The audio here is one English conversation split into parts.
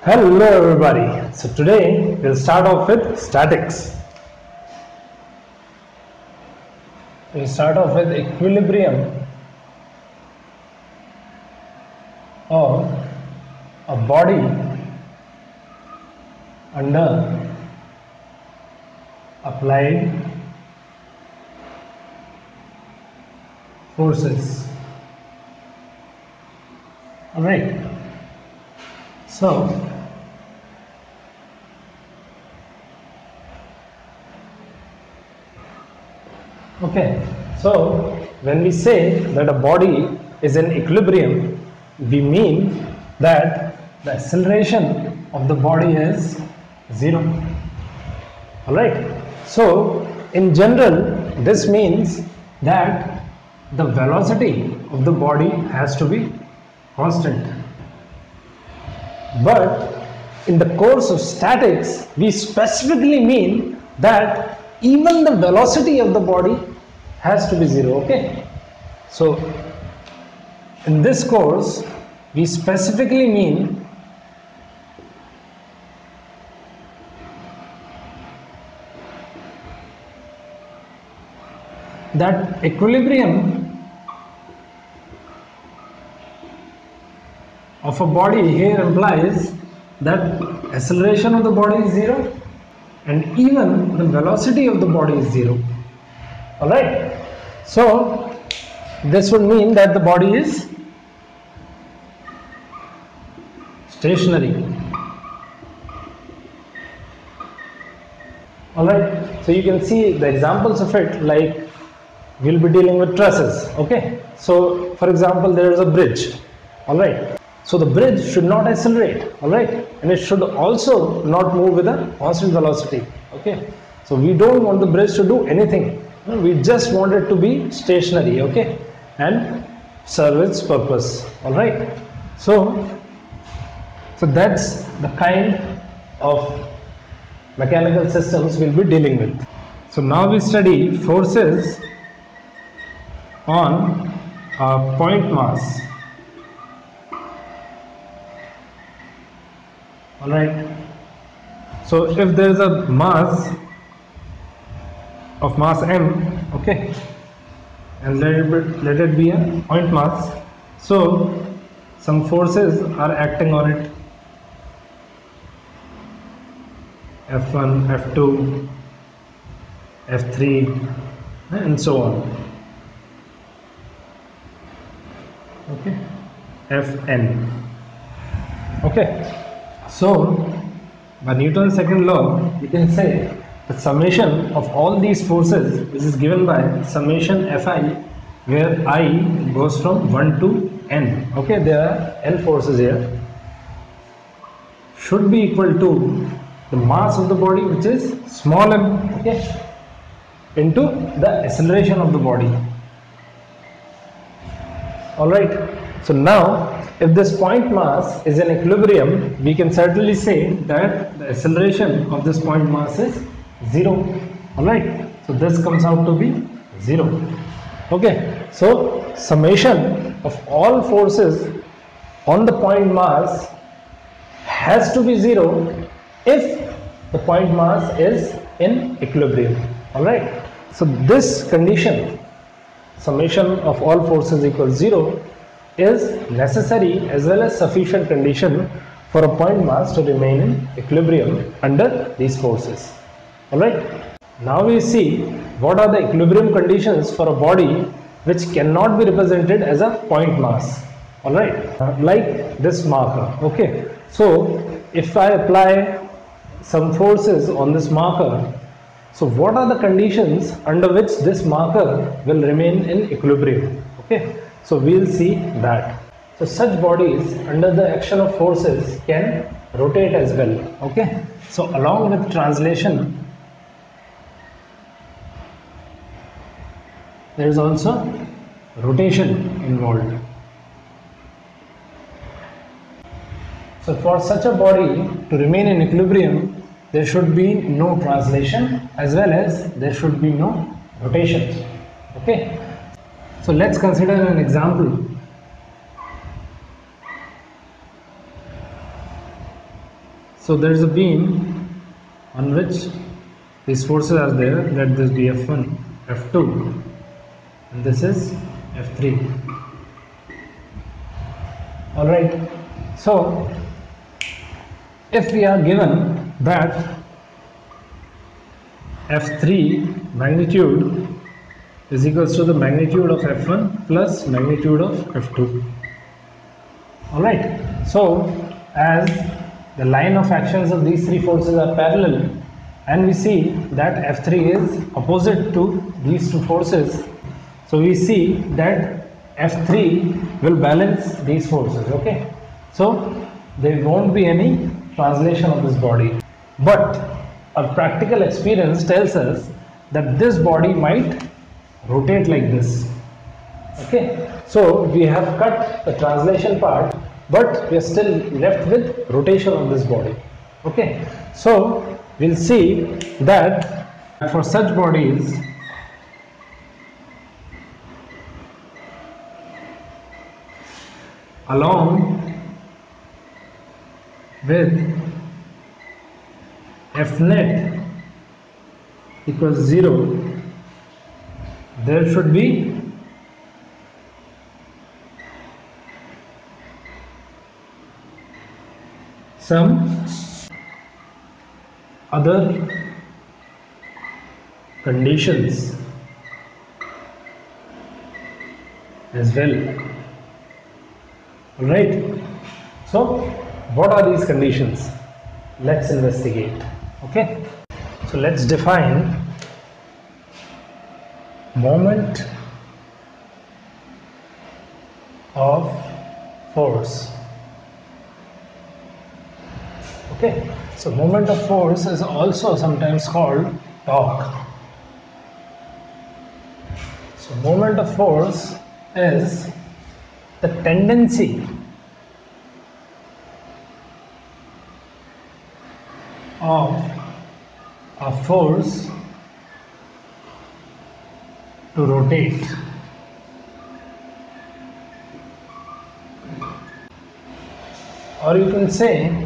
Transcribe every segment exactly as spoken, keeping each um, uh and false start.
Hello everybody. So today we'll start off with statics. We'll start off with equilibrium of a body under applied forces. Alright. So Okay, so when we say that a body is in equilibrium, we mean that the acceleration of the body is zero. Alright, so in general, this means that the velocity of the body has to be constant. But in the course of statics, we specifically mean that even the velocity of the body has to be zero. Okay, so in this course we specifically mean that equilibrium of a body here implies that acceleration of the body is zero and even the velocity of the body is zero. Alright, so this would mean that the body is stationary. Alright, so you can see the examples of it, like we'll be dealing with trusses. Okay, so for example, there is a bridge. Alright, so the bridge should not accelerate. Alright, and it should also not move with a constant velocity. Okay, so we don't want the bridge to do anything. We just want it to be stationary, okay, and serve its purpose. All right, so so that's the kind of mechanical systems we'll be dealing with. So now we study forces on a point mass. All right, so if there is a mass of mass m, okay, and let it be, let it be a point mass, so some forces are acting on it, F one, F two, F three, and so on. Okay, Fn. Okay, so by Newton's second law, you can say the summation of all these forces, this is given by summation Fi, where I goes from one to n. Okay, there are n forces here, should be equal to the mass of the body, which is small m, okay, into the acceleration of the body. Alright, so now if this point mass is in equilibrium, we can certainly say that the acceleration of this point mass is zero. Alright, so this comes out to be zero. Okay, so summation of all forces on the point mass has to be zero if the point mass is in equilibrium. Alright, so this condition, summation of all forces equals zero, is necessary as well as sufficient condition for a point mass to remain in equilibrium under these forces. Alright, now we see what are the equilibrium conditions for a body which cannot be represented as a point mass. Alright, uh, like this marker. Okay, so if I apply some forces on this marker, so what are the conditions under which this marker will remain in equilibrium? Okay, so we'll see that. So such bodies under the action of forces can rotate as well. Okay, so along with translation, there is also rotation involved. So for such a body to remain in equilibrium, there should be no translation as well as there should be no rotation. Okay, so let's consider an example. So there is a beam on which these forces are there. Let this be F one, F two, and this is F three. Alright, so if we are given that F three magnitude is equals to the magnitude of F one plus magnitude of F two. Alright, so as the line of actions of these three forces are parallel, and we see that F three is opposite to these two forces, so we see that F three will balance these forces. Okay, so there won't be any translation of this body, but our practical experience tells us that this body might rotate like this. Okay, so we have cut the translation part, but we are still left with rotation of this body. Okay, so we'll see that for such bodies along with F net equals zero, there should be some other conditions as well. Alright, so what are these conditions? Let's investigate. Okay, so let's define moment of force. Okay, so moment of force is also sometimes called torque. So moment of force is the tendency of a force to rotate. Or you can say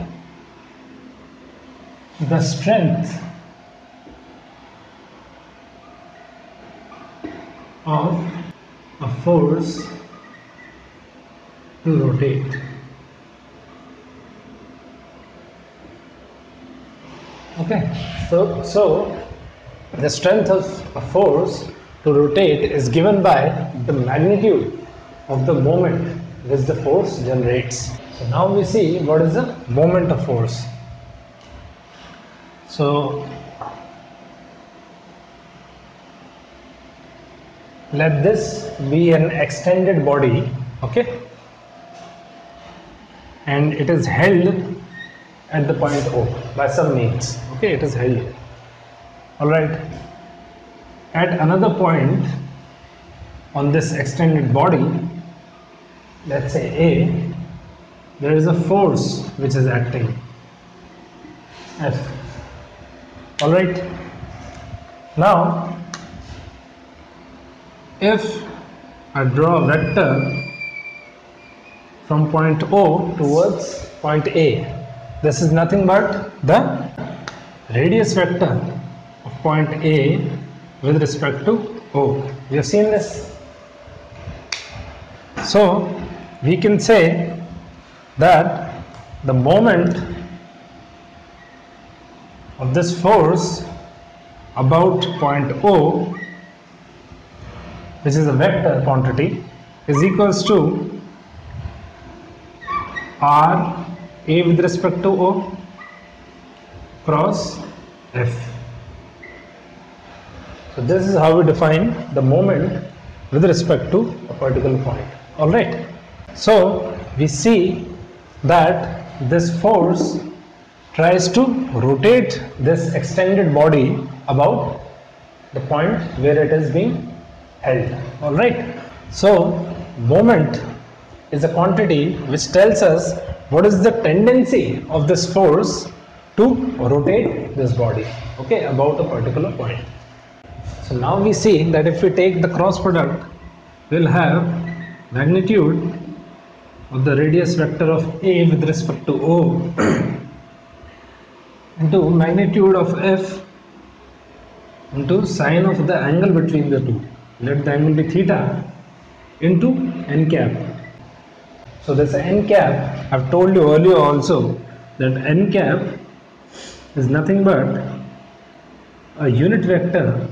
the strength of a force to rotate. Okay, so so the strength of a force to rotate is given by the magnitude of the moment which the force generates. So now we see what is the moment of force. So let this be an extended body, okay, and it is held at the point O by some means. Okay, it is held. All right. At another point on this extended body, let's say A, there is a force which is acting, F. All right. Now, if I draw a vector from point O towards point A, this is nothing but the radius vector of point A with respect to O. We have seen this. So we can say that the moment of this force about point O, which is a vector quantity, is equals to R A with respect to O cross F. So this is how we define the moment with respect to a particular point. Alright. So we see that this force tries to rotate this extended body about the point where it is being held. Alright. So moment is a quantity which tells us what is the tendency of this force to rotate this body, okay, about a particular point. So now we see that if we take the cross product, we will have magnitude of the radius vector of A with respect to O into magnitude of f into sine of the angle between the two. Let the angle be theta into n cap. So this n cap, I've told you earlier also that n cap is nothing but a unit vector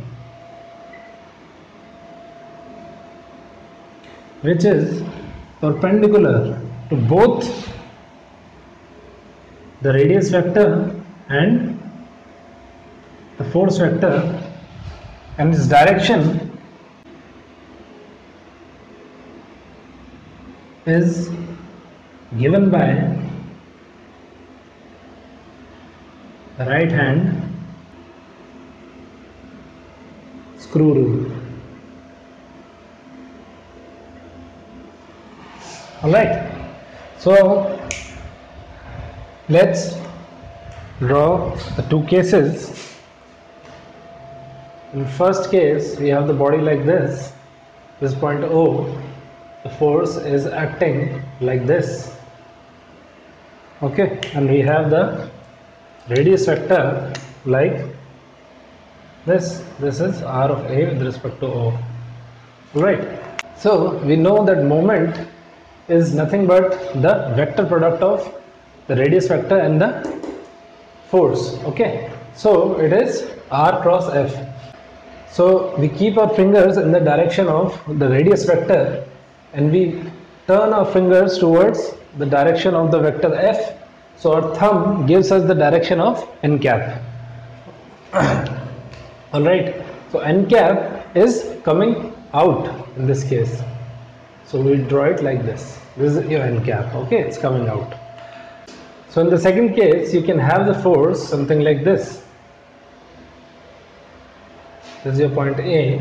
which is perpendicular to both the radius vector and the force vector, and its direction is given by the right hand screw rule. Alright, so let's draw the two cases. In the first case, we have the body like this, this point O, the force is acting like this, okay, and we have the radius vector like this, this is r of A with respect to O, right. So we know that moment is nothing but the vector product of the radius vector and the force, okay, so it is r cross f. So we keep our fingers in the direction of the radius vector and we turn our fingers towards the direction of the vector f, so our thumb gives us the direction of n cap. Alright, so n cap is coming out in this case, so we will draw it like this. This is your n cap, okay, it's coming out. So in the second case, you can have the force something like this. This is your point A,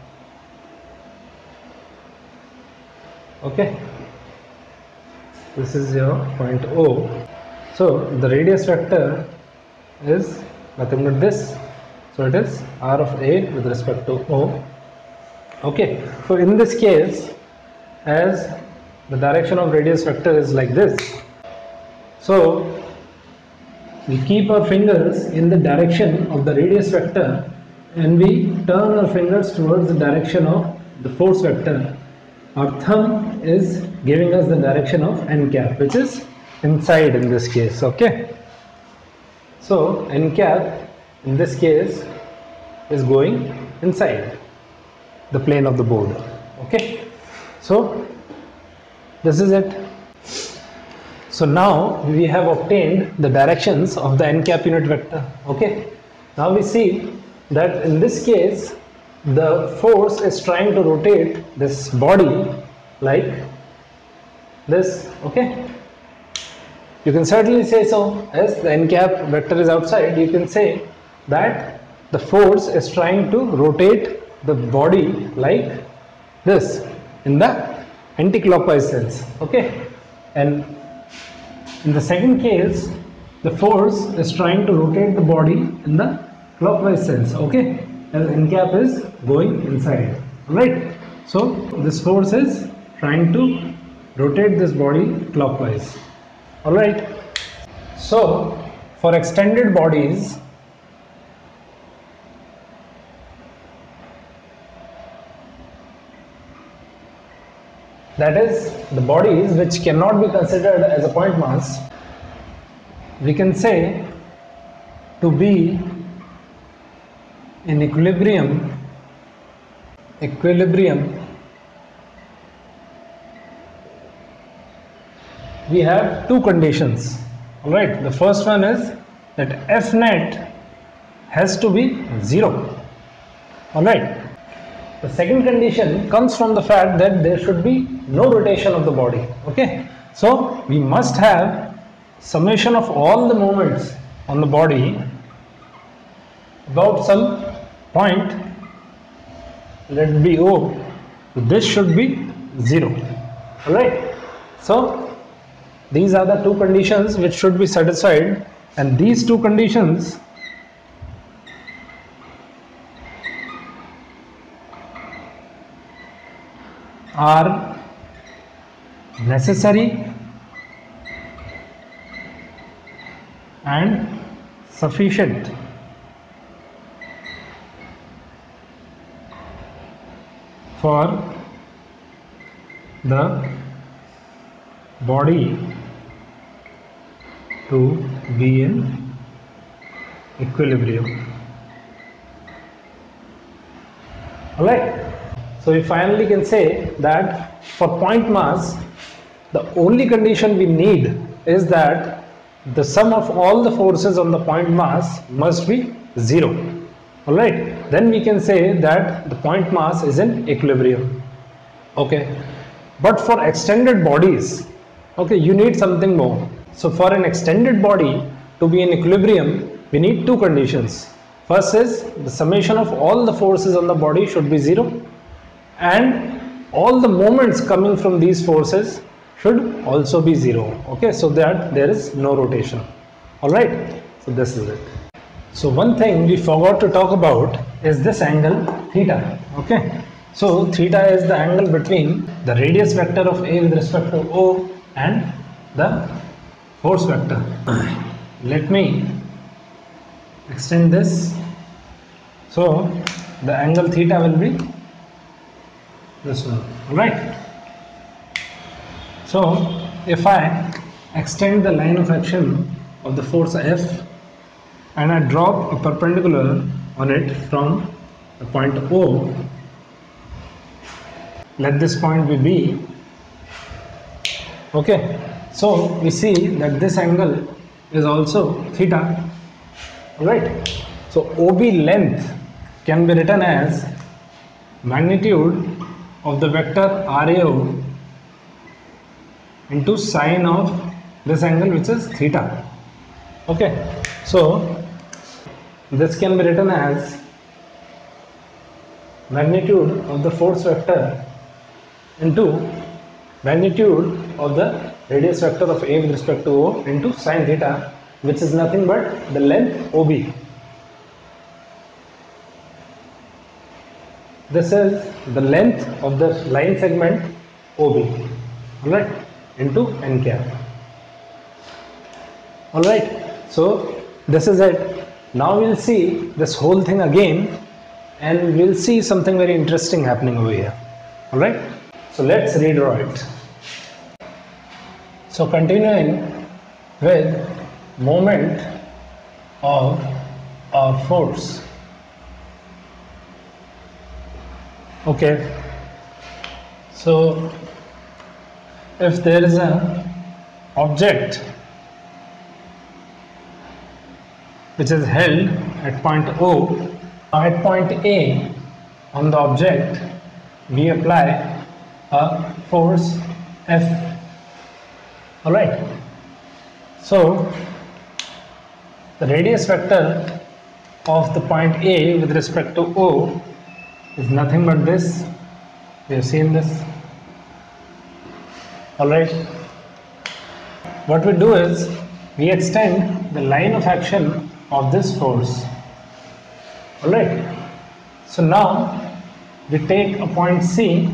okay, this is your point O. So the radius vector is nothing but this, so it is r of A with respect to O, okay. So in this case, as the direction of radius vector is like this, so we keep our fingers in the direction of the radius vector and we turn our fingers towards the direction of the force vector. Our thumb is giving us the direction of n cap, which is inside in this case, okay. So n cap in this case is going inside the plane of the board, okay. So this is it. So now we have obtained the directions of the n cap unit vector, okay. Now we see that in this case the force is trying to rotate this body like this, okay. You can certainly say so, as the n cap vector is outside, you can say that the force is trying to rotate the body like this in the anti-clockwise sense, okay. And in the second case, the force is trying to rotate the body in the clockwise sense, okay, as n cap is going inside, right. So this force is trying to rotate this body clockwise, alright. So for extended bodies, that is the bodies which cannot be considered as a point mass, we can say to be in equilibrium, equilibrium, we have two conditions, alright. The first one is that F net has to be zero, alright. The second condition comes from the fact that there should be no rotation of the body, okay. So we must have summation of all the moments on the body about some point, let it be O, this should be zero, alright. So these are the two conditions which should be satisfied, and these two conditions are necessary and sufficient for the body to be in equilibrium. Alright, so we finally can say that for point mass, the only condition we need is that the sum of all the forces on the point mass must be zero. Alright, then we can say that the point mass is in equilibrium. Okay, but for extended bodies, okay, you need something more. So for an extended body to be in equilibrium, we need two conditions. First is the summation of all the forces on the body should be zero, and all the moments coming from these forces should also be zero. Okay, so that there is no rotation. Alright, so this is it. So one thing we forgot to talk about is this angle theta. Okay, so theta is the angle between the radius vector of A with respect to O and the force vector. Let me extend this. So the angle theta will be this one. Alright, so if I extend the line of action of the force F and I drop a perpendicular on it from the point O, let this point be B. Okay, so we see that this angle is also theta. Alright, so O B length can be written as magnitude of the vector R A O into sine of this angle, which is theta. Okay, so this can be written as magnitude of the force vector into magnitude of the radius vector of A with respect to O into sine theta, which is nothing but the length O B. This is the length of the line segment O B, alright, into n cap. Alright, so this is it. Now we'll see this whole thing again and we'll see something very interesting happening over here. Alright, so let's redraw it. So continuing with moment of our force. Okay, so if there is an object which is held at point O, at point A on the object we apply a force F. Alright, so the radius vector of the point A with respect to O is nothing but this. We have seen this. Alright, what we do is we extend the line of action of this force. Alright, so now we take a point C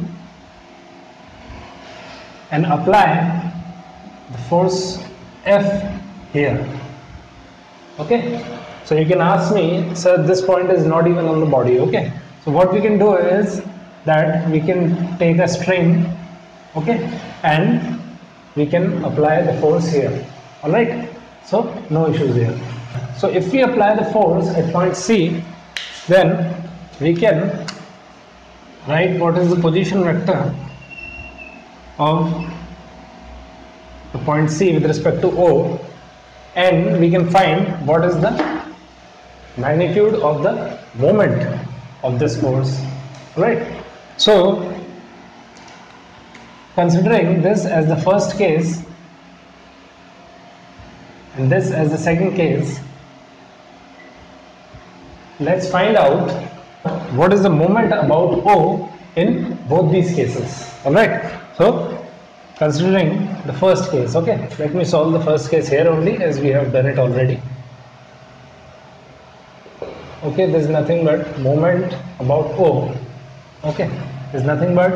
and apply the force F here. Okay, so you can ask me, sir, this point is not even on the body. Okay, so what we can do is that we can take a string, okay, and we can apply the force here. Alright, so no issues here. So if we apply the force at point C, then we can write what is the position vector of the point C with respect to O, and we can find what is the magnitude of the moment of this force. Right, so considering this as the first case and this as the second case, let's find out what is the moment about O in both these cases. Alright, so considering the first case, okay, let me solve the first case here only, as we have done it already. Okay, there is nothing but moment about O. Okay, there is nothing but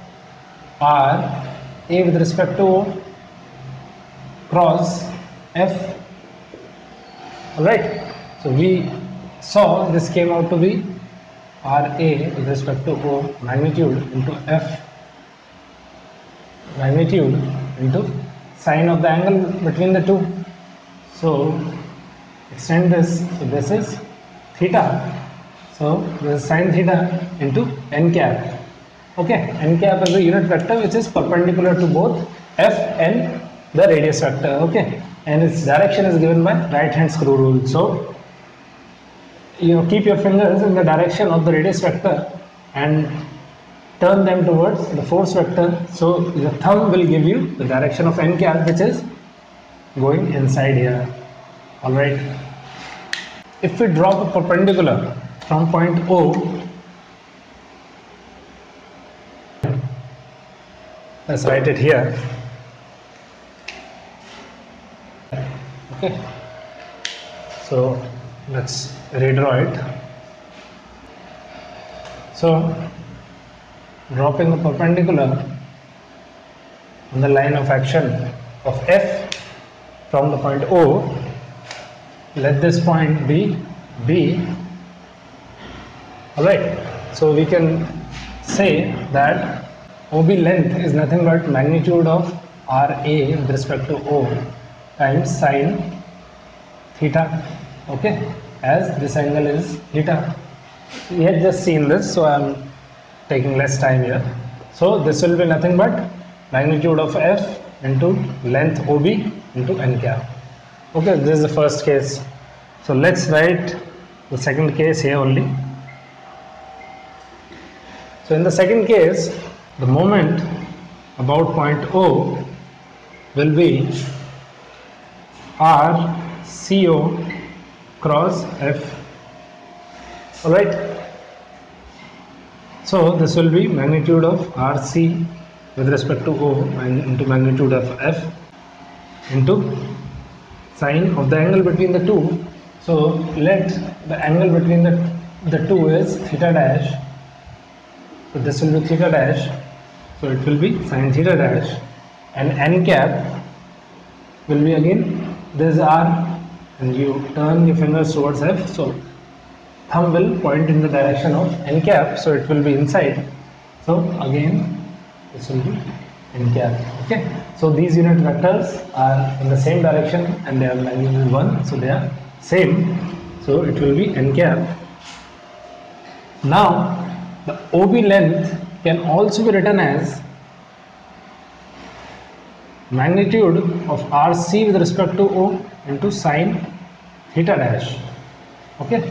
R A with respect to O cross F Alright, so we saw this came out to be R A with respect to O magnitude into F magnitude into sine of the angle between the two. So extend this, so this is theta, so this is sine theta into n cap. Okay, n cap is a unit vector which is perpendicular to both F and the radius vector. Okay, and its direction is given by right hand screw rule. So you know, keep your fingers in the direction of the radius vector and turn them towards the force vector. So the thumb will give you the direction of n cap, which is going inside here. Alright, if we drop a perpendicular from point O, let's write it here. Okay, so let's redraw it. So dropping a perpendicular on the line of action of F from the point O, let this point be B. Alright, so we can say that O B length is nothing but magnitude of R A with respect to O times sine theta. Okay, as this angle is theta. We had just seen this, so I am taking less time here. So this will be nothing but magnitude of F into length O B into n cap. Okay, this is the first case. So let's write the second case here only. So in the second case, the moment about point O will be R C O cross F. Alright. So this will be magnitude of R C with respect to O into magnitude of F into sine of the angle between the two. So let the angle between the, the two is theta dash. So this will be theta dash. So it will be sine theta dash, and n cap will be again this R, and you turn your fingers towards F. So thumb will point in the direction of n cap, so it will be inside. So again this will be n cap. Okay, so these unit vectors are in the same direction and they are magnitude one, so they are same, so it will be n cap. Now the O B length can also be written as magnitude of R C with respect to O into sine theta dash. Okay,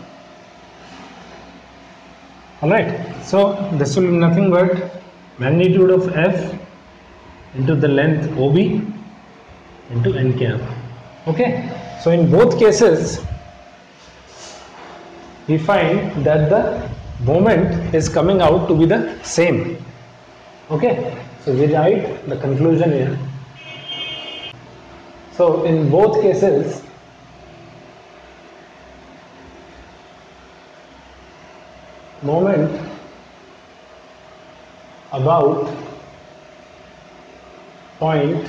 alright, so this will be nothing but magnitude of F into the length O B into n cap. Okay, so in both cases we find that the moment is coming out to be the same. Okay, so we write the conclusion here. So in both cases moment about point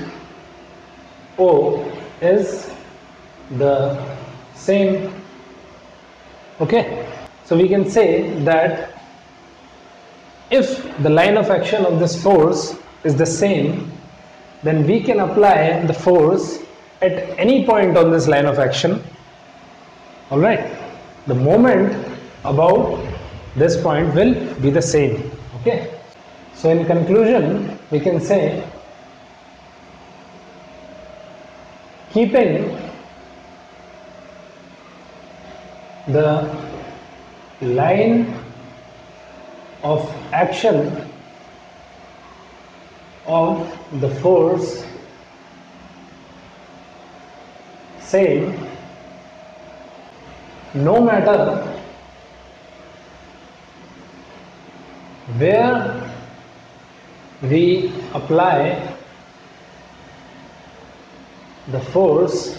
O is the same. Okay, so we can say that if the line of action of this force is the same, then we can apply the force at any point on this line of action. Alright, the moment about this point will be the same. Okay, so in conclusion we can say, keeping the line of action of the force same, no matter where we apply the force,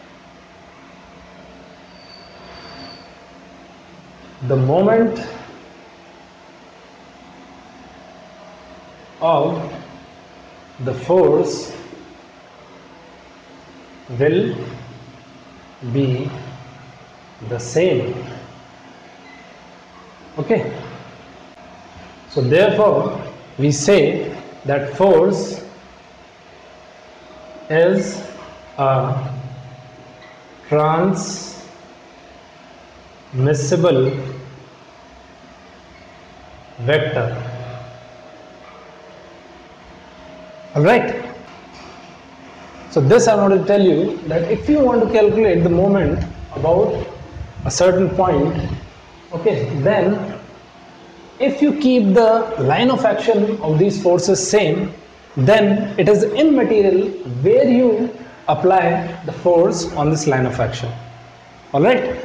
the moment of the force will be the same. Okay. So therefore we say that force is a transmissible vector. Alright. So this I want to tell you that if you want to calculate the moment about a certain point, okay, then if you keep the line of action of these forces same, then it is immaterial where you apply the force on this line of action. Alright.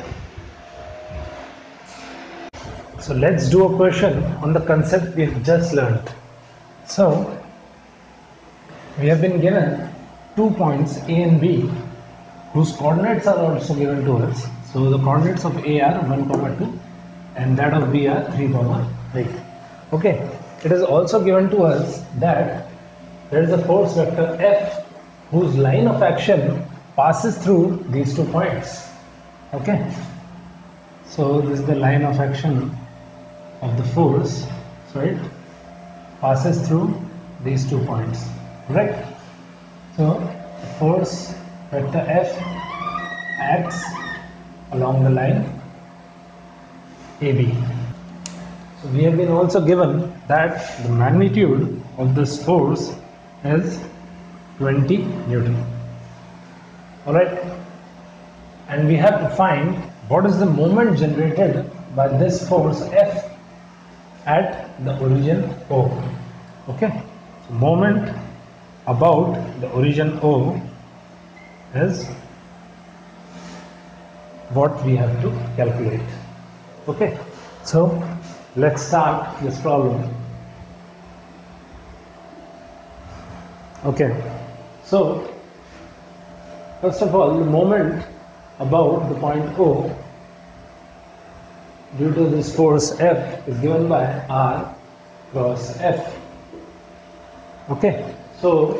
So let's do a question on the concept we have just learned. So we have been given two points A and B whose coordinates are also given to us. So the coordinates of A are one comma two and that of B are three comma three. Okay, it is also given to us that there is a force vector F whose line of action passes through these two points. Okay, so this is the line of action of the force, so it passes through these two points, right? So the force vector F acts along the line A B. So we have been also given that the magnitude of this force is twenty Newton. Alright, and we have to find what is the moment generated by this force F at the origin O. Okay, so moment about the origin O is what we have to calculate. Okay, so let's start this problem. Okay, so first of all, the moment about the point O due to this force F is given by R cross F. Okay, so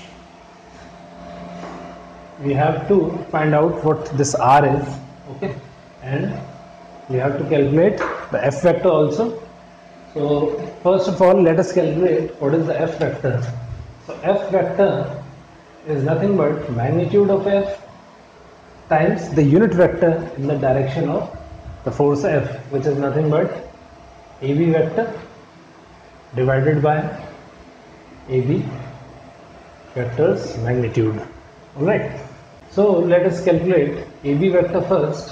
we have to find out what this R is. Okay, and we have to calculate the F vector also. So first of all, let us calculate what is the F vector. So F vector is nothing but magnitude of F times the unit vector in the direction of the force F, which is nothing but A B vector divided by A B vector's magnitude. Alright, so let us calculate A B vector first.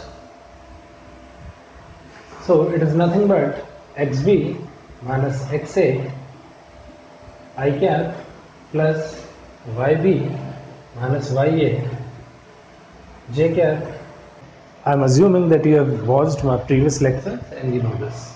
So it is nothing but X B minus X A I cap plus Y B minus Y A J cap. I am assuming that you have watched my previous lecture and you know this.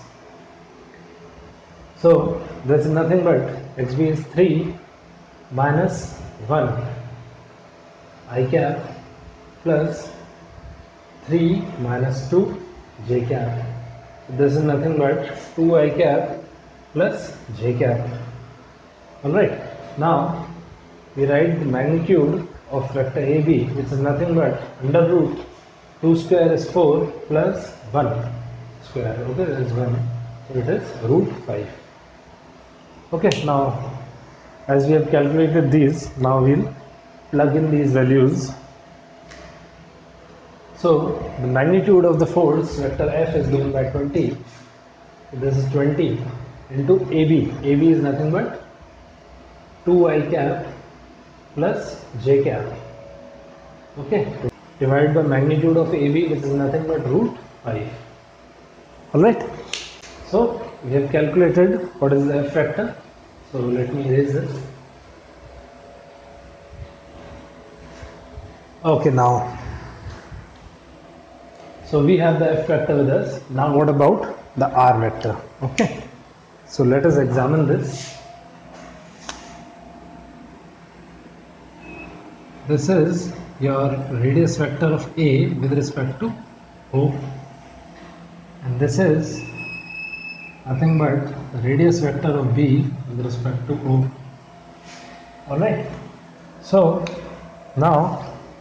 So there is nothing but X B is three minus one I cap plus three minus two J cap. This is nothing but two I cap plus J cap. Alright, now we write the magnitude of vector A B, which is nothing but under root two square is four plus one square. Okay, that is one, so it is root five. Okay, now as we have calculated these, now we will plug in these values. So the magnitude of the force vector F is given by twenty. So this is twenty into A B. A B is nothing but two I cap plus J cap. Okay, divided by magnitude of A B, which is nothing but root five. Alright, so we have calculated what is the F vector. So let me erase this. Okay, now so we have the F vector with us. Now what about the R vector? Okay, so let us examine this. This is your radius vector of A with respect to O, and this is nothing but the radius vector of B with respect to O. Alright, so now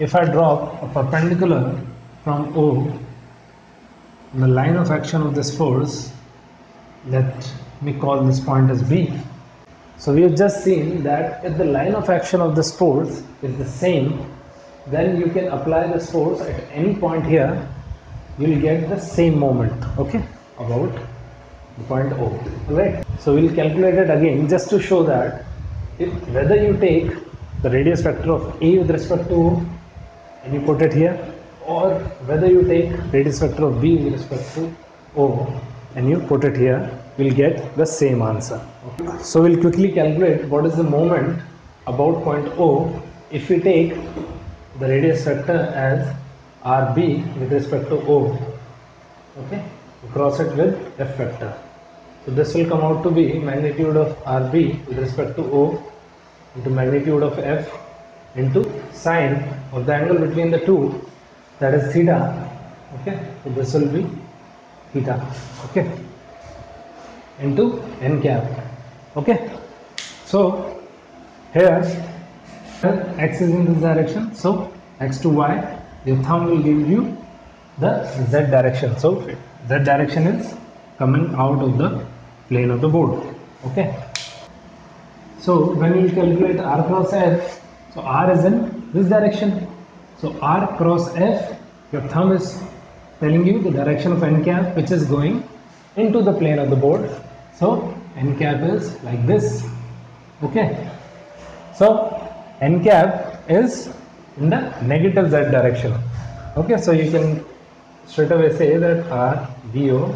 if I drop a perpendicular from O, the line of action of this force, let me call this point as B. So we have just seen that if the line of action of this force is the same, then you can apply this force at any point here, you will get the same moment, okay, about the point O. Alright, so we will calculate it again just to show that if whether you take the radius vector of A with respect to O and you put it here, or whether you take radius vector of B with respect to O and you put it here, we will get the same answer. Okay. So we will quickly calculate what is the moment about point O if we take the radius vector as R B with respect to O. Okay, we cross it with F vector. So this will come out to be magnitude of R B with respect to O into magnitude of F into sine of the angle between the two, that is theta. Okay, so this will be theta. Okay, into n cap. Okay, so here x is in this direction, so x to y, your thumb will give you the z direction. So z direction is coming out of the plane of the board. Okay, so when you calculate r cross f, so r is in this direction, so r cross f, your thumb is telling you the direction of n cap, which is going into the plane of the board. So n cap is like this. Okay, so n cap is in the negative z direction. Okay, so you can straight away say that r B O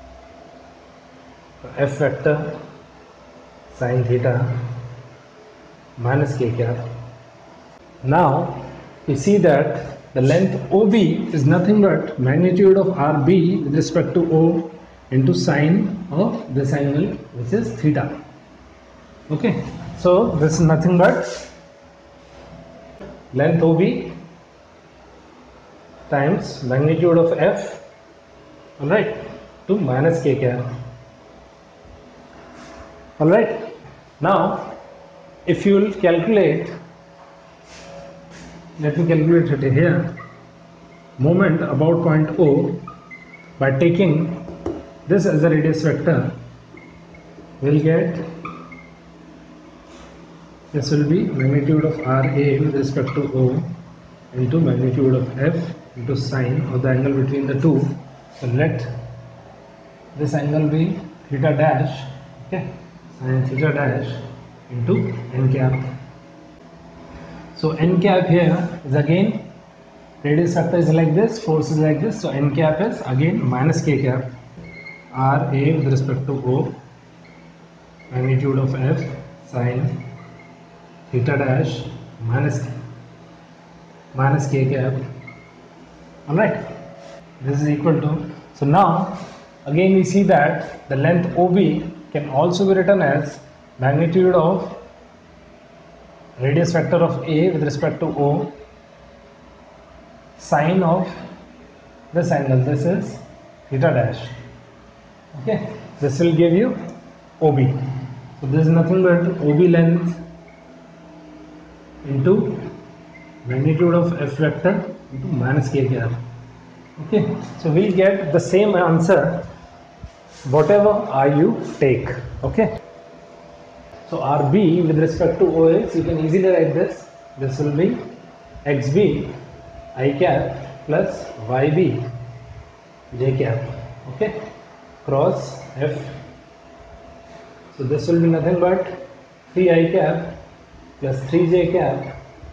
F vector sine theta minus k cap. Now you see that the length O B is nothing but magnitude of R B with respect to O into sine of this angle, which is theta. Okay, so this is nothing but length O B times magnitude of F, alright, to minus k cap. Alright, now if you will calculate, let me calculate it here, moment about point O by taking this as a radius vector, we will get, this will be magnitude of R A with respect to O into magnitude of F into sine of the angle between the two. So let this angle be theta dash, okay, sine theta dash into n cap. So n cap here is again, radius vector is like this, force is like this, so n cap is again minus k cap, R A with respect to O, magnitude of F sine theta dash minus minus k cap. Alright, this is equal to, so now again we see that the length O B can also be written as magnitude of radius vector of A with respect to O sine of this angle, this is theta dash. Okay, this will give you O B. So this is nothing but O B length into magnitude of F vector into minus k cap. Okay, so we'll get the same answer whatever R you take. Okay, so R B with respect to O is, you can easily write this, this will be X B I cap plus Y B J cap, okay, cross F. So this will be nothing but three I cap plus three J cap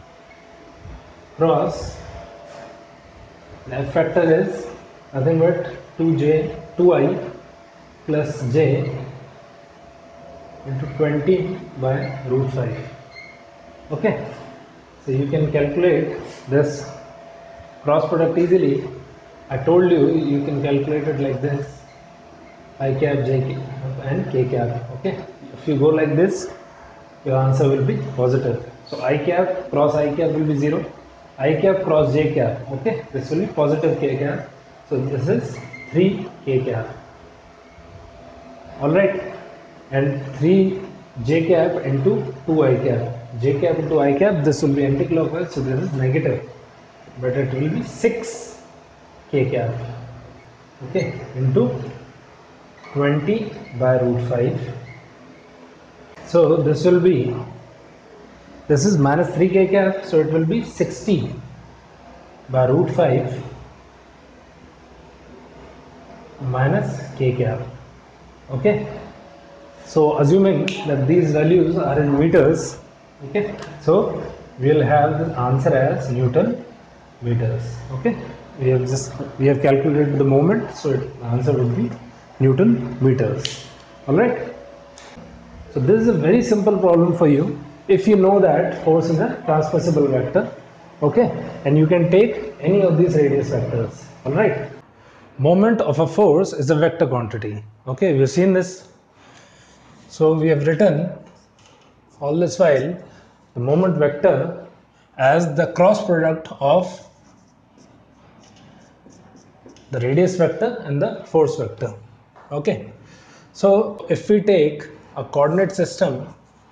cross the F factor is nothing but two J, two I plus J into twenty by root five. Okay, so you can calculate this cross product easily. I told you you can calculate it like this, I cap, J cap and K cap. Okay, if you go like this, your answer will be positive. So I cap cross I cap will be zero, I cap cross J cap, okay, this will be positive K cap. So this is three K cap. Alright, and three J cap into two I cap, J cap into I cap, this will be anti-clockwise, so this is negative. but it will be six k cap, okay, into twenty by root five. So this will be, this is minus three k cap, so it will be sixty by root five minus k cap, okay. So assuming that these values are in meters, okay, so we will have the answer as Newton meters, okay. We have just, we have calculated the moment, so it, the answer would be Newton meters, alright. So this is a very simple problem for you if you know that force is a transmissible vector, okay, and you can take any of these radius vectors, alright. Moment of a force is a vector quantity, okay, we've seen this. So we have written all this while the moment vector as the cross product of the radius vector and the force vector, okay. So if we take a coordinate system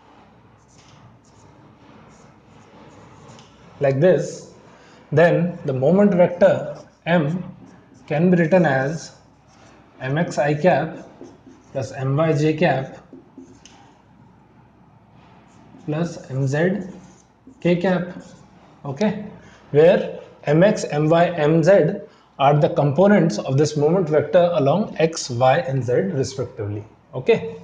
like this, then the moment vector m can be written as mx I cap plus my j cap plus mz k cap, okay, where mx, my, mz are the components of this moment vector along x, y and z respectively, okay.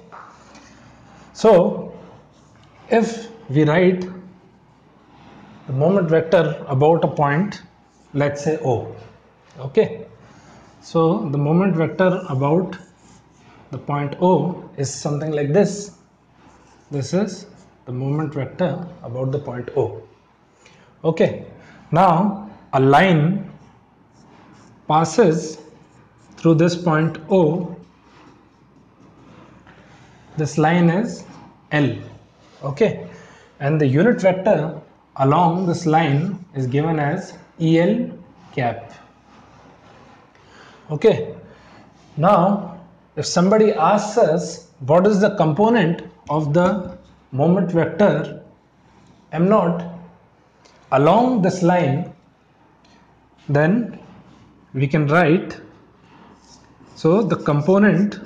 So if we write the moment vector about a point, let's say O, okay, so the moment vector about the point O is something like this. This is the moment vector about the point O, okay. Now a line passes through this point O. This line is L, okay, and the unit vector along this line is given as E L cap, okay. Now if somebody asks us what is the component of the moment vector m naught along this line, then we can write, so the component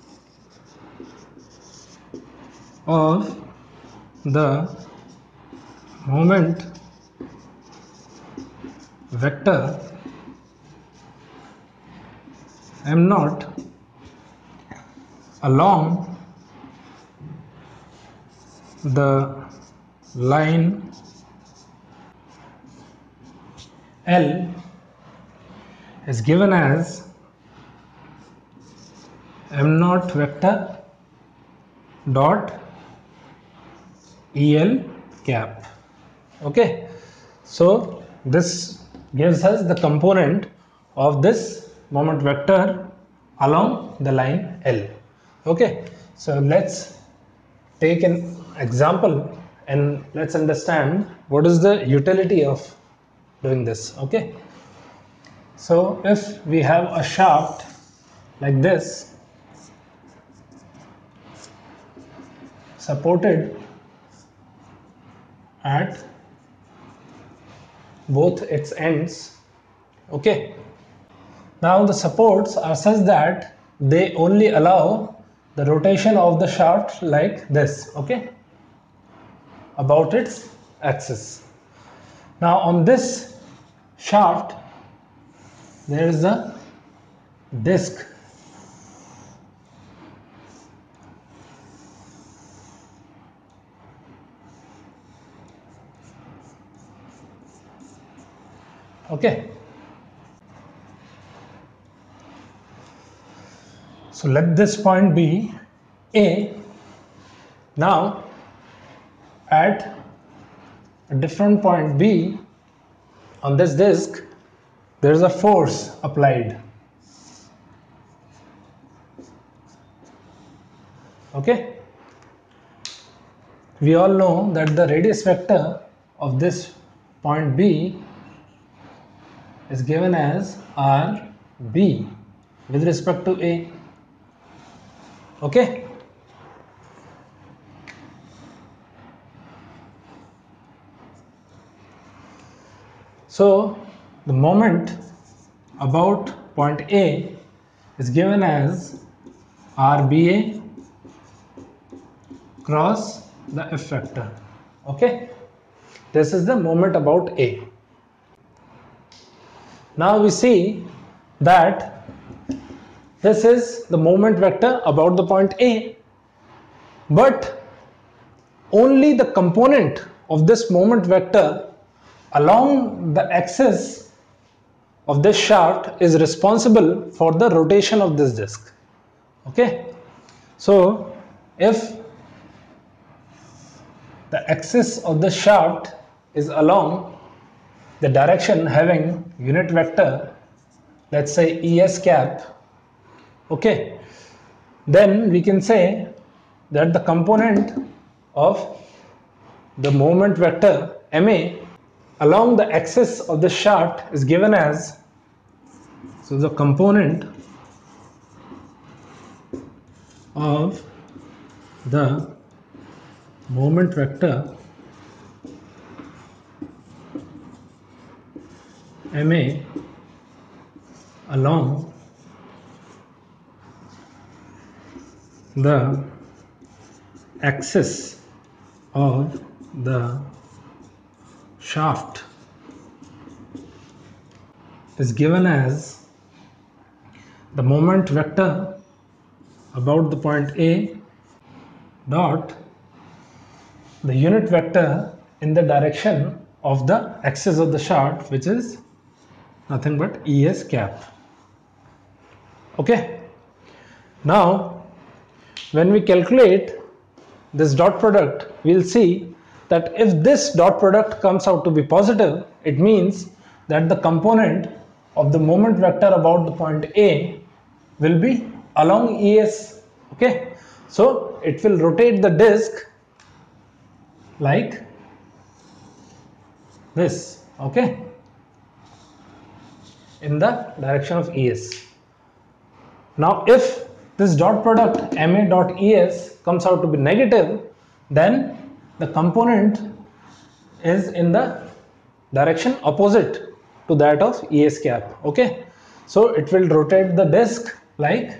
of the moment vector m naught along the line L is given as m naught vector dot E L cap, okay. So this gives us the component of this moment vector along the line L, okay. So let's take an example and let's understand what is the utility of doing this, okay. So if we have a shaft like this supported at both its ends, okay. Now the supports are such that they only allow the rotation of the shaft like this, okay, about its axis. Now on this shaft there is a disc, okay. So let this point be A. Now at a different point B on this disc there is a force applied, okay. We all know that the radius vector of this point B is given as R B with respect to A, okay. So the moment about point A is given as R B A cross the F vector. Okay, this is the moment about A. Now we see that this is the moment vector about the point A, but only the component of this moment vector along the axis of this shaft is responsible for the rotation of this disk. Okay, so if the axis of the shaft is along the direction having unit vector, let's say Es cap, okay, then we can say that the component of the moment vector Ma along the axis of the shaft is given as, so the component of the moment vector Ma along the axis of the shaft is given as the moment vector about the point A dot the unit vector in the direction of the axis of the shaft, which is nothing but Es cap. Okay, now when we calculate this dot product, we'll see that if this dot product comes out to be positive, it means that the component of the moment vector about the point A will be along Es. Okay, so it will rotate the disk like this, okay, in the direction of Es. Now if this dot product Ma dot Es comes out to be negative, then the component is in the direction opposite to that of Es cap. Okay, so it will rotate the disk like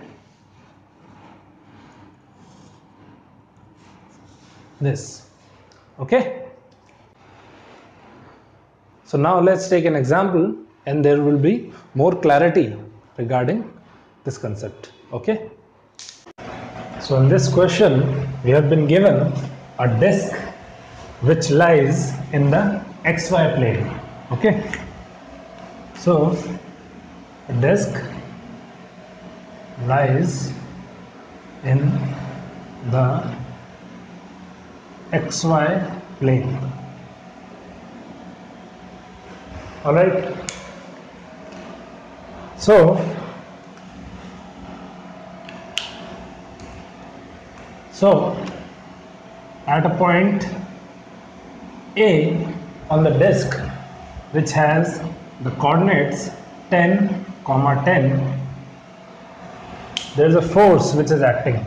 this. Okay, so now let's take an example and there will be more clarity regarding this concept. Okay, so in this question we have been given a disk which lies in the xy plane. Okay, so a disk lies in the xy plane. All right, so so at a point A on the disk which has the coordinates ten comma ten, there is a force which is acting.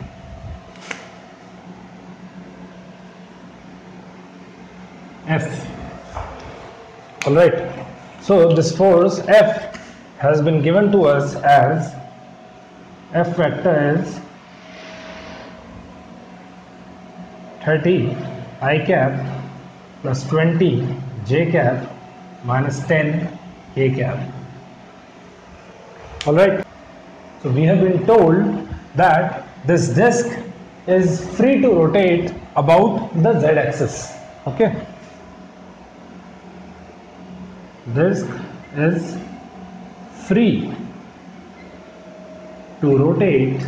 F. All right, so this force F has been given to us as F vector is thirty I cap plus twenty J cap minus ten K cap. All right, so we have been told that this disk is free to rotate about the Z axis. Okay, disk is free to rotate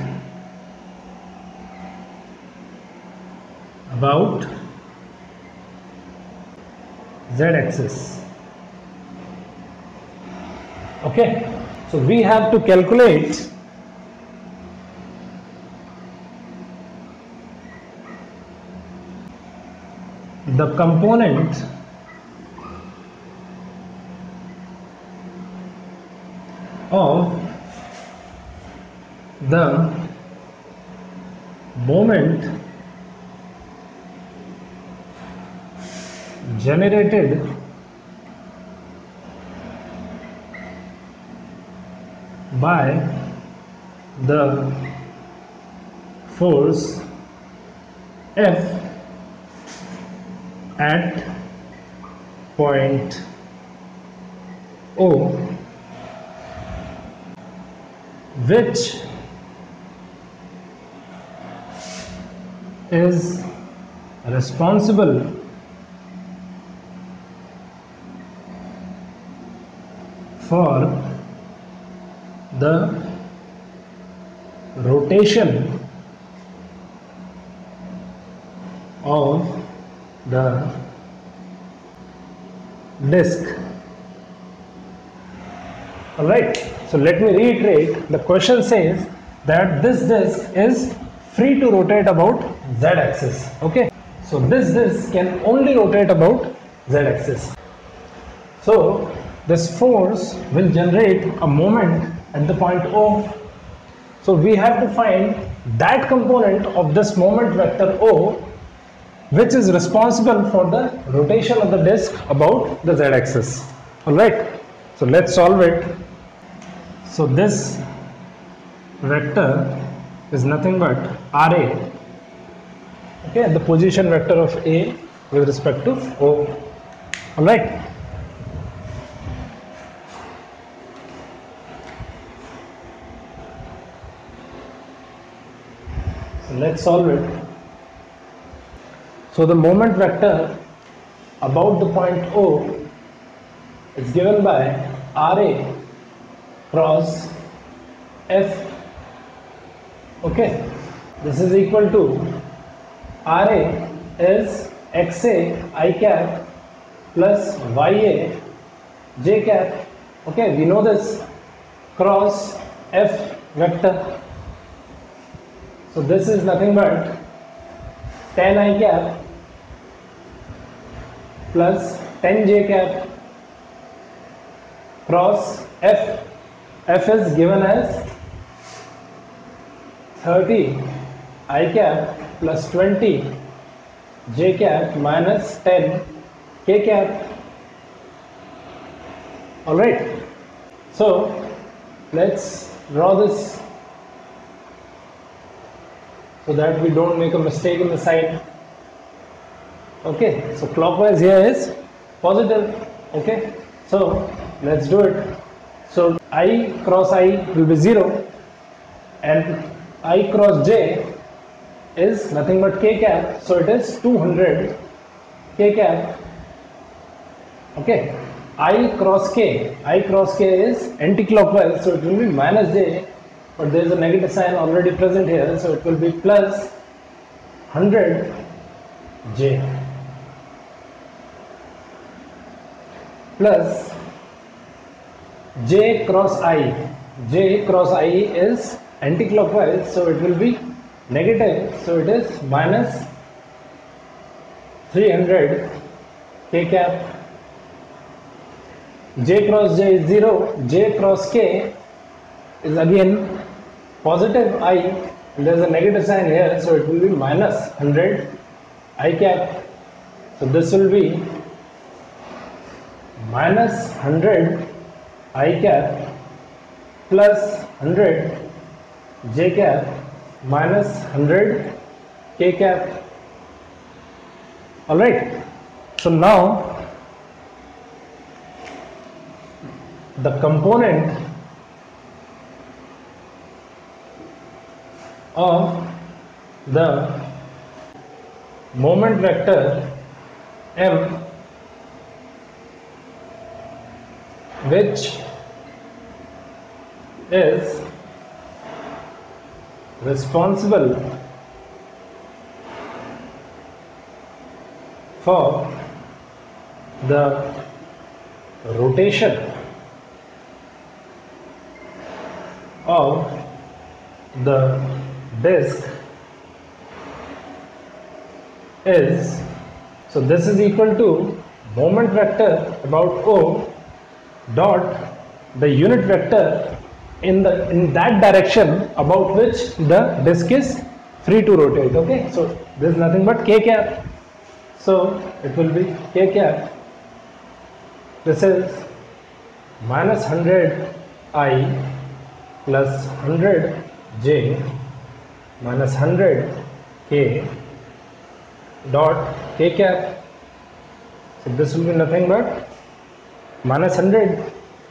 about Z axis. Okay, so we have to calculate the component of the moment generated by the force F at point O, which is responsible for the rotation of the disk. Alright, so let me reiterate. The question says that this disk is free to rotate about z axis. Okay, so this disk can only rotate about z axis. So this force will generate a moment at the point O. So we have to find that component of this moment vector O which is responsible for the rotation of the disk about the z axis. Alright, so let's solve it. So this vector is nothing but R A, okay, the position vector of A with respect to O. Alright. So let's solve it. So the moment vector about the point O is given by R A cross F. Okay, this is equal to R A is X A I cap plus Y A J cap. Okay, we know this, cross F vector. So this is nothing but tan I cap plus tan J cap cross F. F is given as thirty I cap plus twenty J cap minus ten K cap. Alright, so let's draw this so that we don't make a mistake in the sign. Okay, so clockwise here is positive. Okay, so let's do it. So I cross I will be zero and I cross J is nothing but K cap, so it is two hundred K cap. Okay, I cross K, I cross K is anti-clockwise, so it will be minus J, but there is a negative sign already present here, so it will be plus one hundred J plus J cross I. J cross I is anti-clockwise, so it will be negative, so it is minus three hundred K cap. J cross J is zero, J cross K is again positive I, and there is a negative sign here, so it will be minus one hundred I cap. So this will be minus one hundred I cap plus one hundred J cap minus one hundred K cap. Alright, so now the component of the moment vector M, which is responsible for the rotation of the disk is, so this is equal to moment vector about O dot the unit vector in the in that direction about which the disk is free to rotate. Okay, so there is nothing but K cap, so it will be K cap. This is minus one hundred I plus one hundred j minus one hundred k dot k cap. So this will be nothing but minus one hundred.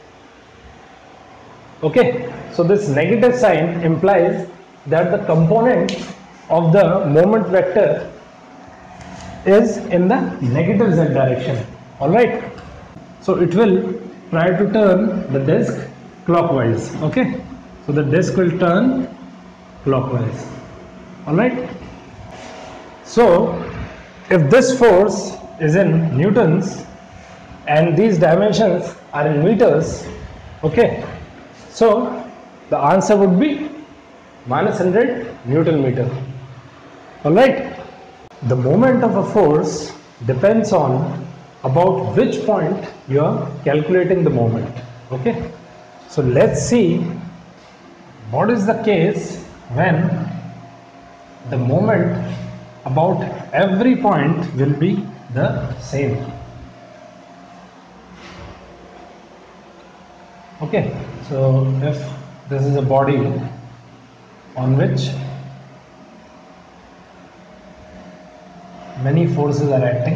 Okay, so this negative sign implies that the component of the moment vector is in the negative z direction. Alright, so it will try to turn the disk clockwise. Okay, so the disk will turn clockwise. Alright, so if this force is in newtons and these dimensions are in meters, okay, so the answer would be minus one hundred newton meter. Alright, the moment of a force depends on about which point you are calculating the moment. Okay, so let's see what is the case when the moment about every point will be the same. Okay, so if this is a body on which many forces are acting,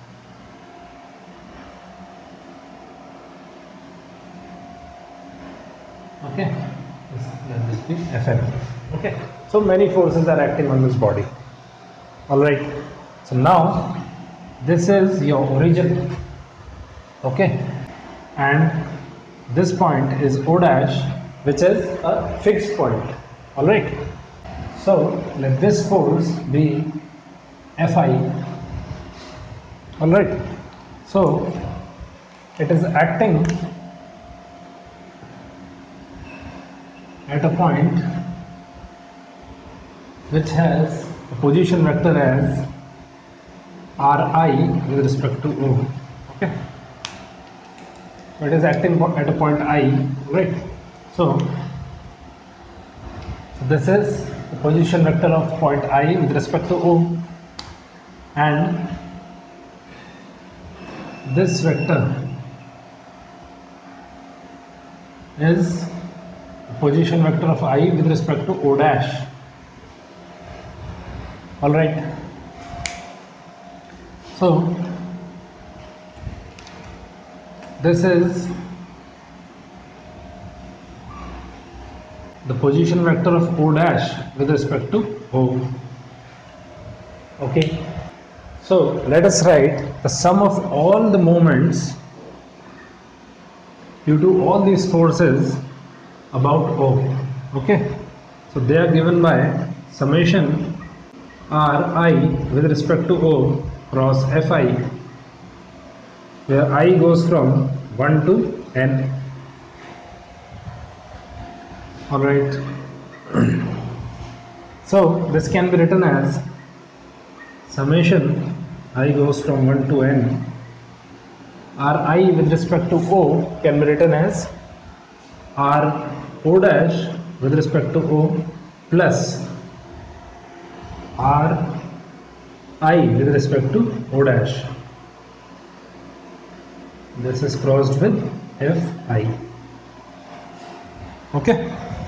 okay, let this be F M. Okay, so many forces are acting on this body. Alright, so now this is your origin, okay, and this point is O dash, which is a fixed point. Alright, so let this force be Fi. Alright, so it is acting at a point which has a position vector as Ri with respect to O. Okay, so it is acting at a point I, right? So, so this is the position vector of point I with respect to O, and this vector is the position vector of I with respect to O dash. Alright, so this is the position vector of O dash with respect to O. Okay, so let us write the sum of all the moments due to all these forces about O. Okay, so they are given by summation Ri with respect to O cross Fi, where I goes from one to n. Alright, so this can be written as summation I goes from one to n. Ri with respect to O can be written as R O dash with respect to O plus R I with respect to O dash. This is crossed with Fi. Okay,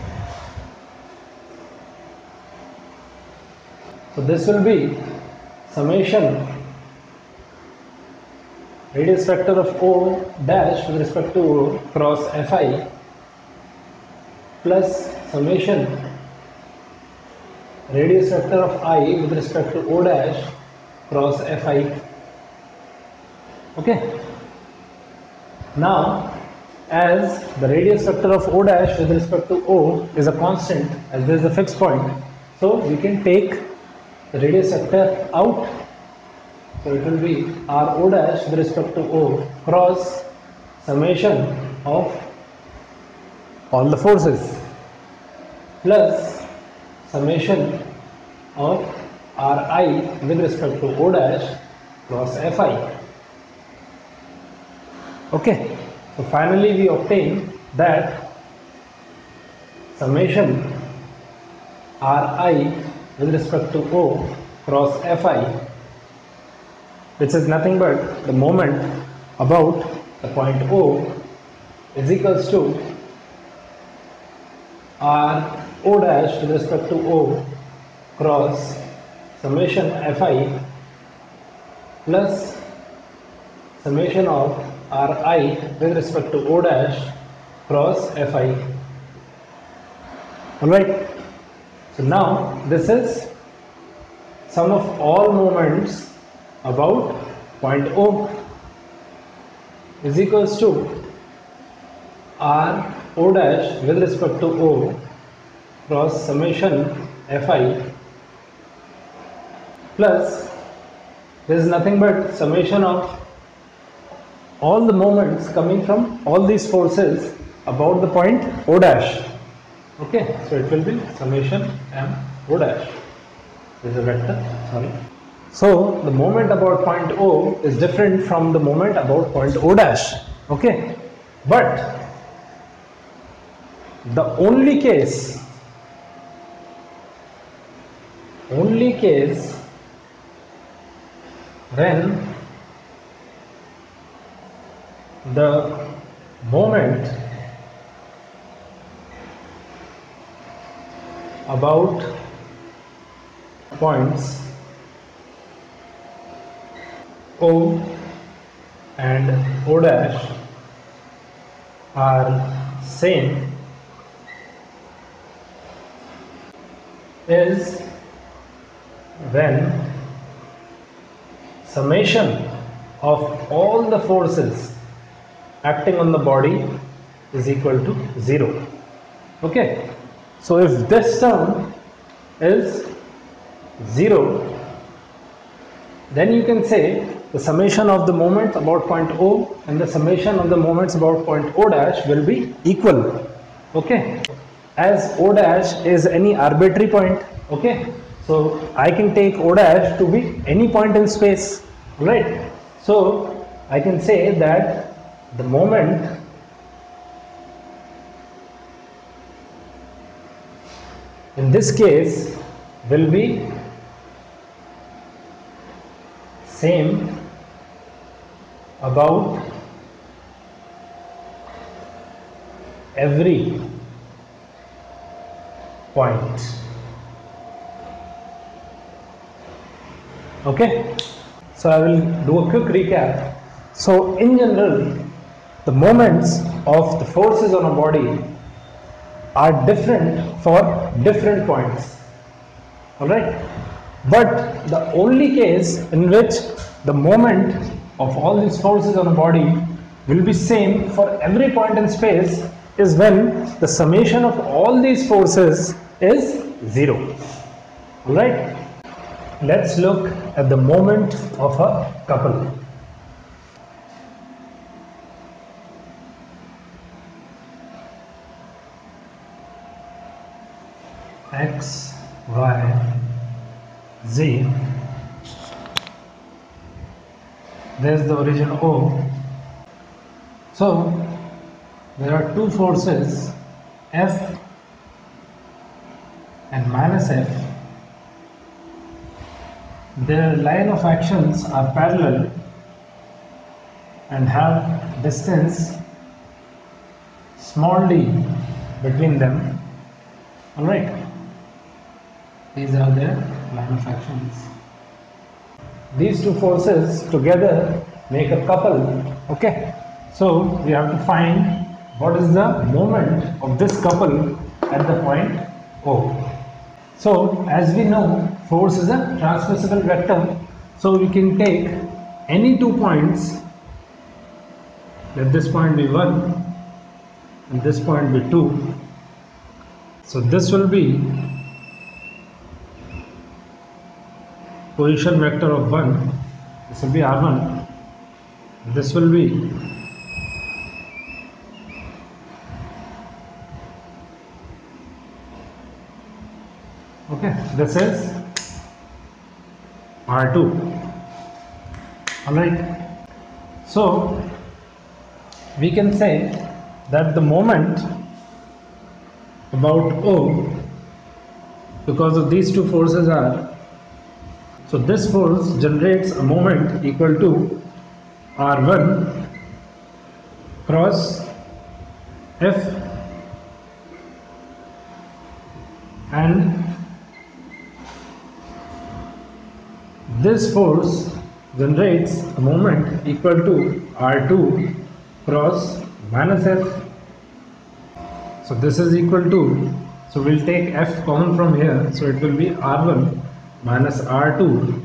so this will be summation radius vector of O dash with respect to O cross Fi plus summation radius vector of I with respect to O dash cross Fi. Okay, now as the radius vector of O dash with respect to O is a constant, as this is a fixed point, so we can take the radius vector out. So it will be R O dash with respect to O cross summation of all the forces plus summation of Ri with respect to O dash cross Fi. Okay, so finally we obtain that summation Ri with respect to O cross Fi, which is nothing but the moment about the point O, is equals to r o dash with respect to O cross summation fi plus summation of ri with respect to O dash cross fi. Alright, so now this is sum of all moments about point O is equals to r o dash with respect to O cross summation fi plus this is nothing but summation of all the moments coming from all these forces about the point O dash. Okay, so it will be summation m O dash. This is a vector, sorry. So the moment about point O is different from the moment about point O dash. Okay, but the only case, only case when the moment about points O and O dash are same is when summation of all the forces acting on the body is equal to zero. Okay, so if this term is zero, then you can say the summation of the moments about point O and the summation of the moments about point O dash will be equal. Okay, as O dash is any arbitrary point. Okay, so I can take O dash to be any point in space, right? So I can say that the moment in this case will be same about every point. Okay, so I will do a quick recap. So in general, the moments of the forces on a body are different for different points. Alright, but the only case in which the moment of all these forces on a body will be same for every point in space is when the summation of all these forces is zero. Alright, let's look at the moment of a couple. X, Y, Z. There's the origin O. So there are two forces, F and minus F. Their line of actions are parallel and have distance small d between them. Alright, these are their line of actions. These two forces together make a couple. Okay, so we have to find what is the moment of this couple at the point O. So as we know, force is a transmissible vector, so we can take any two points. Let this point be one and this point be two. So this will be position vector of one, this will be R one, this will be okay, this is R two. Alright, so we can say that the moment about O, because of these two forces are, so this force generates a moment equal to R one cross F and this force generates a moment equal to R two cross minus F. So this is equal to, so we'll take F common from here, so it will be R one minus R two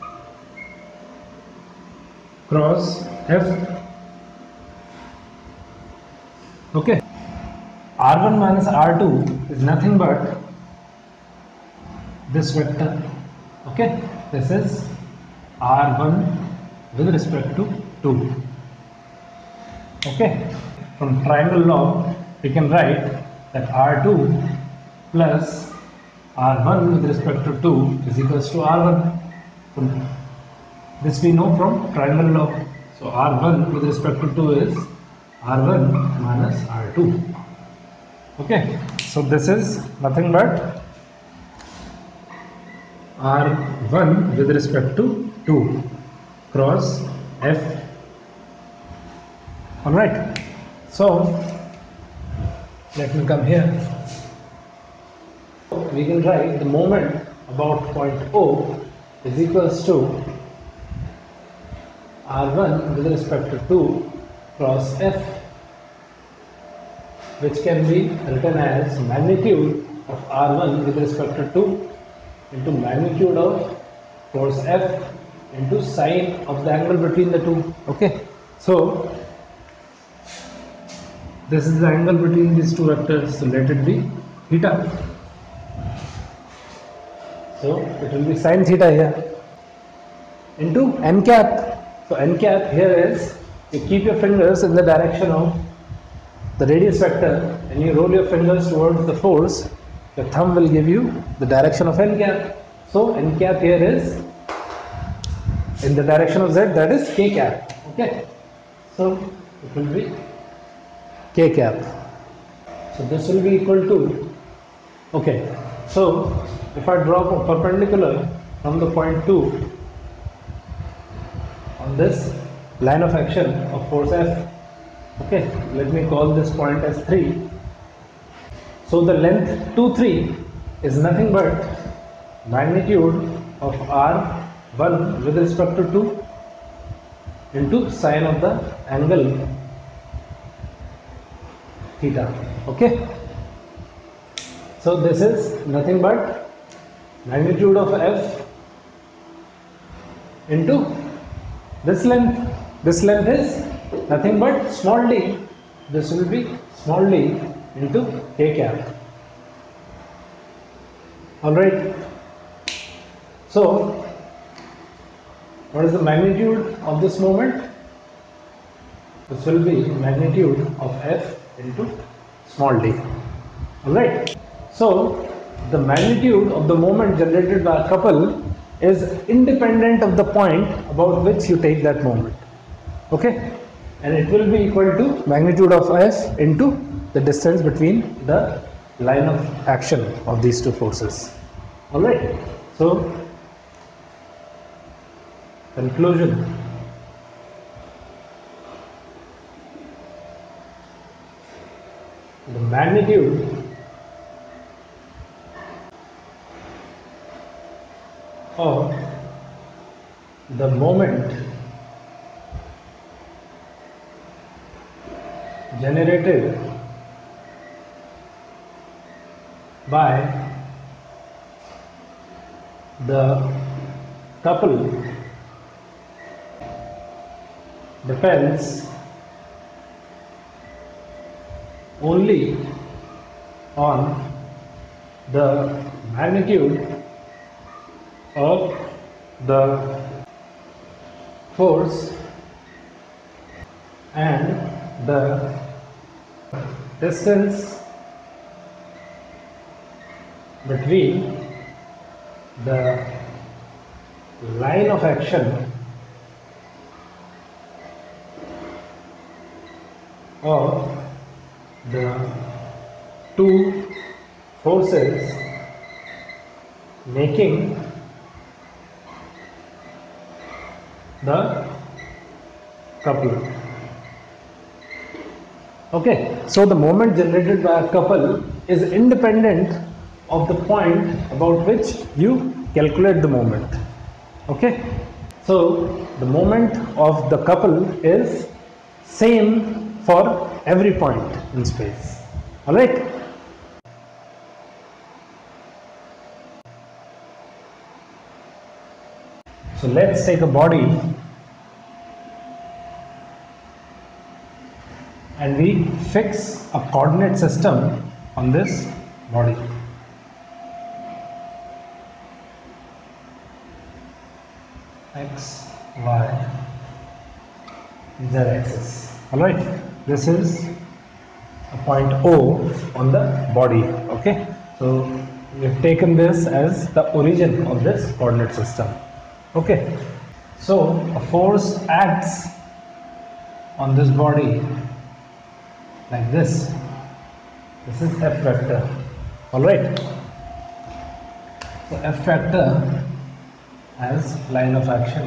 cross F. Okay, R one minus R two is nothing but this vector. Okay, this is R one with respect to two. Okay, from triangle law we can write that R two plus R one with respect to two is equals to R one. So this we know from triangle law. So R one with respect to two is R one minus R two. Okay, so this is nothing but R one with respect to two cross F. Alright, so let me come here. We can write the moment about point O is equals to R one with respect to two cross F, which can be written as magnitude of R one with respect to two into magnitude of force F into sine of the angle between the two. Okay, so this is the angle between these two vectors, so let it be theta. So it will be sine theta here into n cap. So n cap here is, you keep your fingers in the direction of the radius vector and you roll your fingers towards the force. Your thumb will give you the direction of n cap. So n cap here is in the direction of z, that is k cap. Okay, so it will be k cap. So this will be equal to, okay, so if I draw a perpendicular from the point two on this line of action of force F, okay, let me call this point as three. So the length two, three is nothing but magnitude of R one with respect to two into sine of the angle theta. Okay, so this is nothing but magnitude of F into this length. This length is nothing but small d. This will be small d into k cap. Alright, so what is the magnitude of this moment? This will be magnitude of F into small d. Alright, so the magnitude of the moment generated by a couple is independent of the point about which you take that moment. Okay, and it will be equal to magnitude of F into the distance between the line of action of these two forces. Alright, so conclusion. The magnitude of the moment generated by the couple depends only on the magnitude of the force and the distance between the line of action of the two forces making the couple. Okay, so the moment generated by a couple is independent of the point about which you calculate the moment. Okay, so the moment of the couple is same for every point in space. All right. So let's take a body and we fix a coordinate system on this body. X, Y, Z axis. Alright, this is a point O on the body. Okay, so we have taken this as the origin of this coordinate system. Okay, so a force acts on this body like this. This is F vector. Alright, so F vector has line of action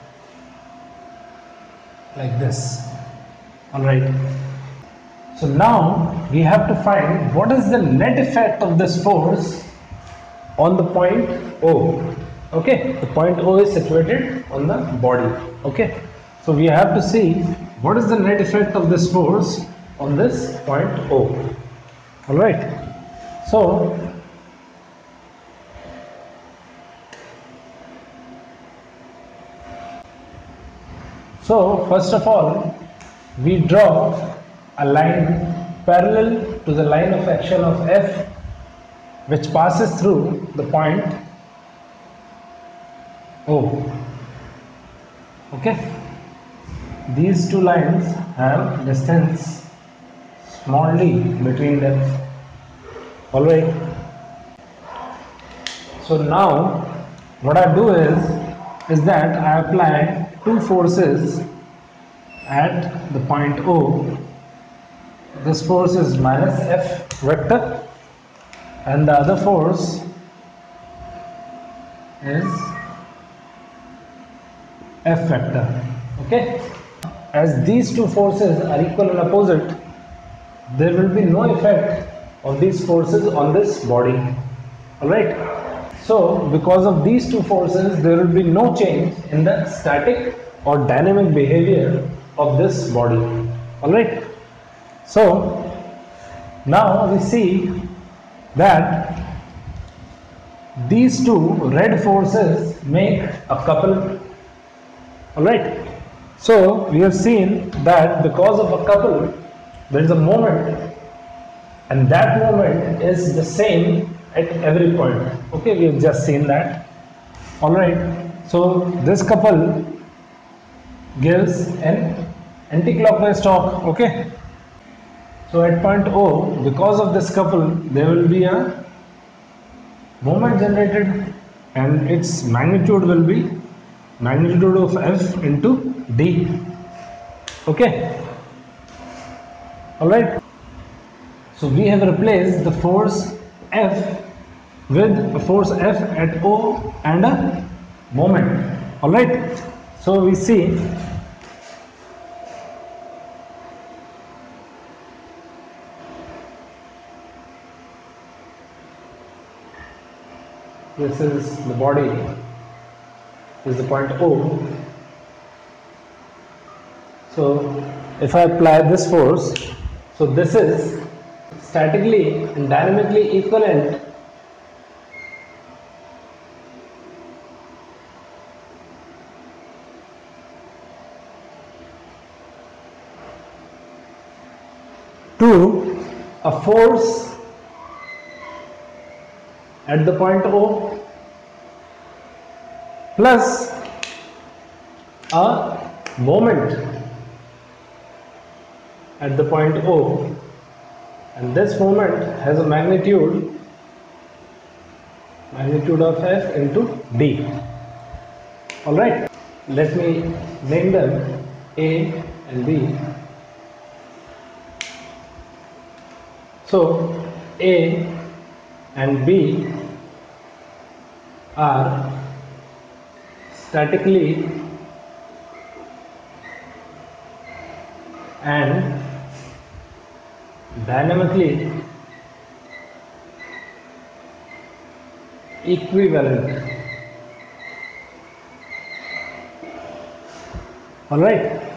like this. Alright, so now we have to find what is the net effect of this force on the point O. Okay, the point O is situated on the body. Okay, so we have to see what is the net effect of this force on this point O. Alright, so so first of all we draw a line parallel to the line of action of F, which passes through the point O. Okay, these two lines have distance small d between them. Alright, so now what I do is is that I apply two forces at the point O. This force is minus F vector and the other force is F vector. Okay, as these two forces are equal and opposite, there will be no effect of these forces on this body. Alright, so because of these two forces there will be no change in the static or dynamic behavior of this body. Alright, so now we see that these two red forces make a couple. Alright, so we have seen that because of a couple there is a moment, and that moment is the same at every point. Okay, we have just seen that. Alright, so this couple gives an anti-clockwise torque. Okay, so at point O, because of this couple there will be a moment generated and its magnitude will be magnitude of F into D. Okay, alright, so we have replaced the force F with a force F at O and a moment. Alright, so we see this is the body, this is the point O. So if I apply this force, so this is statically and dynamically equivalent to a force at the point O plus a moment at the point O, and this moment has a magnitude magnitude of F into D. Alright, let me name them A and B. So A and B are statically and dynamically equivalent. All right.